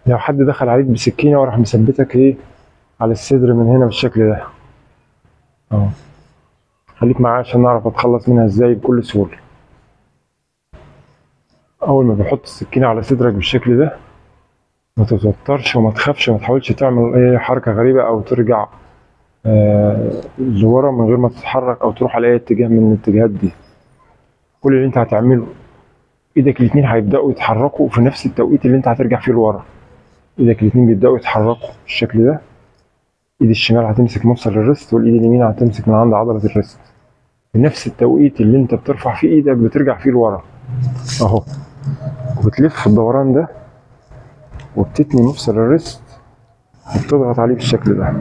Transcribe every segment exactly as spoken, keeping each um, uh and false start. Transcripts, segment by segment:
لو حد دخل عليك بسكينة وراح مثبتك ايه على الصدر من هنا بالشكل ده اهو. خليك معايا عشان نعرف اتخلص منها ازاي بكل سهولة. اول ما بحط السكينة على صدرك بالشكل ده ما تتوترش وما تخافش وما تحاولش تعمل اي حركة غريبة او ترجع آه لورا من غير ما تتحرك او تروح على اي اتجاه من الاتجاهات دي. كل اللي انت هتعمله ايدك الاتنين هيبدأوا يتحركوا في نفس التوقيت اللي انت هترجع فيه لورا. ايدك الاتنين بيبدأوا يتحركوا بالشكل ده. ايد الشمال هتمسك مفصل الريست والايد اليمين هتمسك من عند عضلة الريست في نفس التوقيت اللي انت بترفع فيه ايدك بترجع فيه لورا اهو. وبتلف الدوران ده وبتتني مفصل الريست وبتضغط عليه بالشكل ده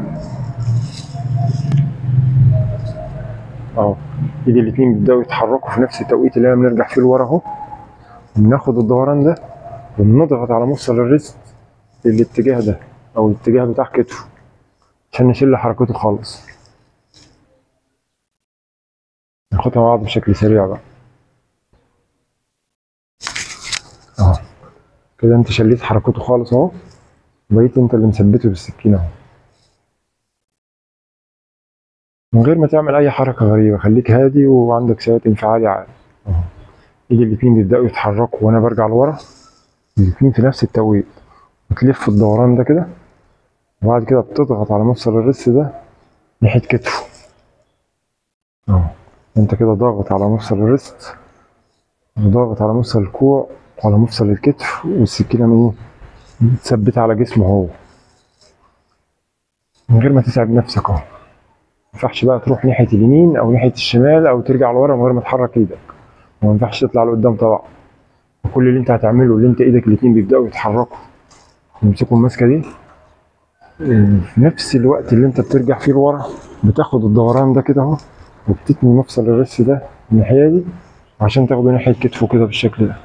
اهو. ايد الاتنين بيبدأوا يتحركوا في نفس التوقيت اللي احنا بنرجع فيه لورا اهو. بناخد الدوران ده وبنضغط على مفصل الريست للاتجاه ده او الاتجاه بتاع كتفه عشان نشيل حركته خالص. ناخدها مع بعض بشكل سريع بقى اهو. كده انت شليت حركته خالص اهو. بقيت انت اللي مثبته بالسكينه اهو من غير ما تعمل اي حركه غريبه. خليك هادي وعندك ثبات انفعالي عالي اهو. ايدي الاتنين بيبداوا يتحركوا وانا برجع لورا الاتنين في نفس التوقيت. بتلف الدوران ده كده وبعد كده بتضغط على مفصل الريست ده ناحيه كتفه اهو. انت كده ضاغط على مفصل الريست وضاغط على مفصل الكوع وعلى مفصل الكتف والسكينه من ايه متثبته على جسمه هو من غير ما تتعب نفسك اهو. ما ينفعش بقى تروح ناحيه اليمين او ناحيه الشمال او ترجع لورا من غير ما تحرك ايدك. وما ينفعش تطلع لقدام طبعا. وكل اللي انت هتعمله اللي انت ايدك الاتنين بيبداوا يتحركوا يمسكوا الماسكه دي في نفس الوقت اللي انت بترجع فيه لورا. بتاخد الدوران ده كده اهو وبتتني مفصل الريست ده الناحيه دي عشان تاخده ناحيه كتفه كده بالشكل ده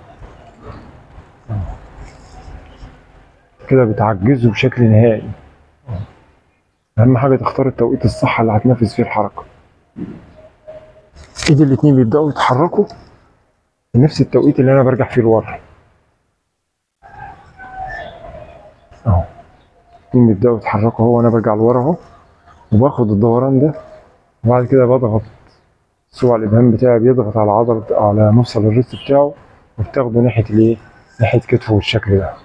كده. بتعجزه بشكل نهائي. اهم حاجه تختار التوقيت الصح اللي هتنفذ فيه الحركه. ايدي الاتنين بيبداوا يتحركوا في نفس التوقيت اللي انا برجع فيه لورا اهو. الاتنين بيبداوا يتحركوا اهو وانا برجع لورا اهو. وباخد الدوران ده وبعد كده بضغط صباع الابهام بتاعي بيضغط على عضله على مفصل الريست بتاعه وبتاخده ناحيه الايه ناحيه كتفه بالشكل ده.